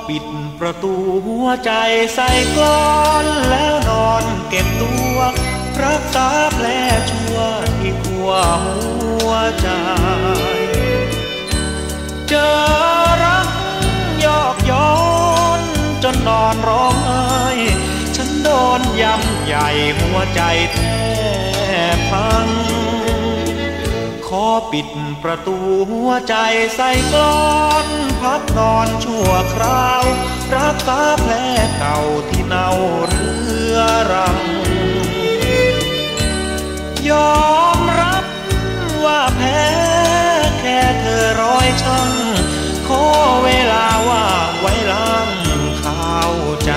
ปิดประตูหัวใจใส่กลอนแล้วนอนเก็บตัวรักษาแผลชั่วที่ทั่วหัวใจเจอรักยอกย้อนจนนอนร้องไห้ฉันโดนย้ำใหญ่หัวใจแทบพังขอปิดประตูหัวใจใส่กลอนพักนอนชั่วคราวรักษาแผลเก่าที่เน่าเรื้อรังยอมรับว่าแพ้แค่เธอร้อยช่างขอเวลาว่างไว้ล้างข้าวใจ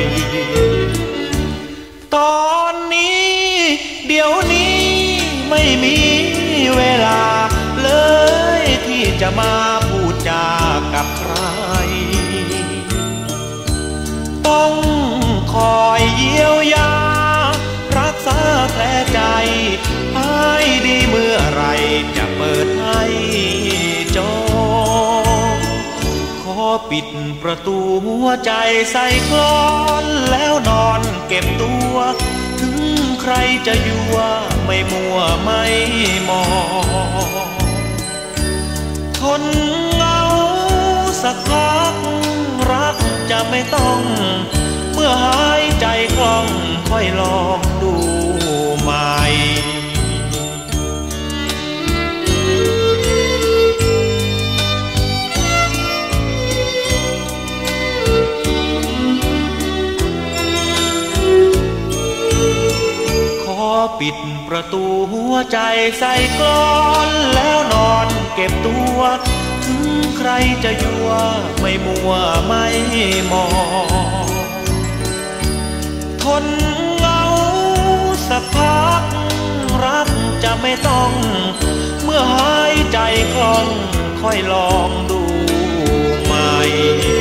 ตอนนี้เดี๋ยวนี้ไม่มีเวลาเลยที่จะมาพูดจากับใครต้องคอยเยียวยารักษาแผลใจให้ดีเมื่อไรจะเปิดให้จองขอปิดประตูหัวใจใส่กลอนแล้วนอนเก็บตัวถึงใครจะยั่วไม่มัวไม่มองทนเหงาสักพักรักจะไม่ต้องเมื่อหายใจคล่องค่อยลองดูใหม่ปิดประตูหัวใจใส่กลอนแล้วนอนเก็บตัวถึงใครจะยั่วไม่มัวไม่มองทนเหงาสักพักรักจะไม่ต้องเมื่อหายใจคล่องค่อยลองดูใหม่